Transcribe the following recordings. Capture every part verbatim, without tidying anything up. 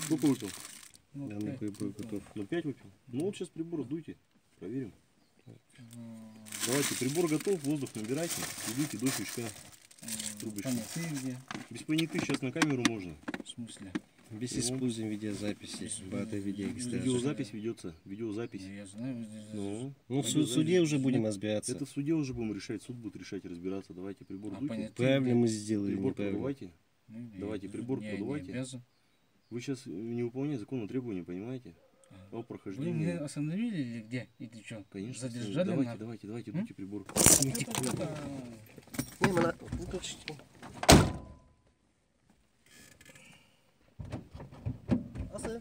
Сколько выпил? Ну, Да, ну какой готов. Ну пять выпил. Ну вот сейчас прибор сдуйте. Проверим. Давайте, прибор готов, воздух набирайте. Идите до щучка. Трубочку. Понятый где? Без поняты сейчас на камеру можно. В смысле? Без использования видеозаписи. Бата видеорегистрации. Видеозапись ведется. Видеозапись. Я знаю, здесь- Ну, Ну, в су- суде уже будем разбираться. это в суде уже будем решать. Суд будет решать, разбираться. Давайте прибор А, сдуйте. понятно. Правильно мы сделали, Прибор неправильно. продувайте. Ну, Давайте, я- прибор я продувайте. не обязан. Вы сейчас не выполняете законные требования, понимаете? О Вы прохождении. меня остановили или где? Или что? Конечно. Задержали Давайте, нас? давайте, давайте, дуйте прибор. Не, мы на- выключите. Аса.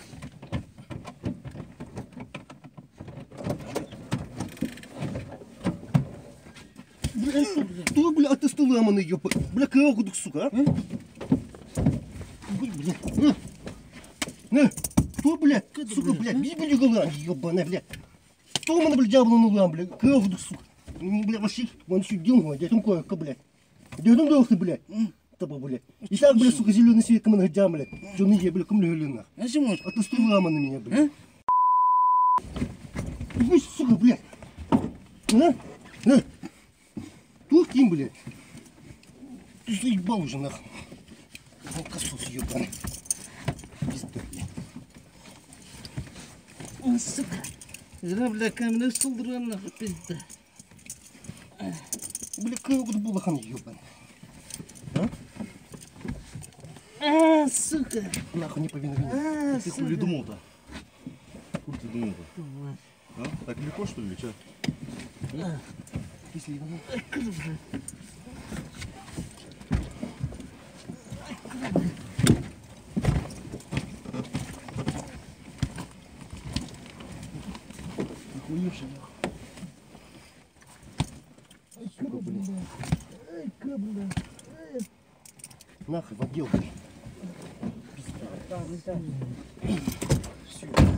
Бля, что, бля, ты что ломаный, ёпа? Бля, кого ты, сука, а? Бля, на. На. Что, бля, сука, бля, библи голан, ёбаная, бля. Что мы, бля, дьяволу на лам, бля, кого ты, сука? Бля, вообще, он еще делал, я там кое-что, бля. Я там должен, бля. Таба, бля. И так, бля, сука, зеленый свет, кому нахуй, бля. Что не я, бля, кому нахуй. А чему? А ты что ломаный меня, бля? Вы, сука, бля. А? А? Тут кем, блядь? Ты заебал уже, нахуй. Алкосос ебаный. Пизда, блядь. О, сука. Жена, бля, каменный сулдран, нахуй, пизда. Бля, какой вот булахан ебаный. А, сука. Нахуй не повиновен. А, Ты хули думал-то? Хули ты думал-то? А? Так легко, что ли, че? Если его... Охуевший, нахуй. Ай, сука, блядь. Ай, ка, блядь. Нахуй в отдел, блядь. Пизда. Все.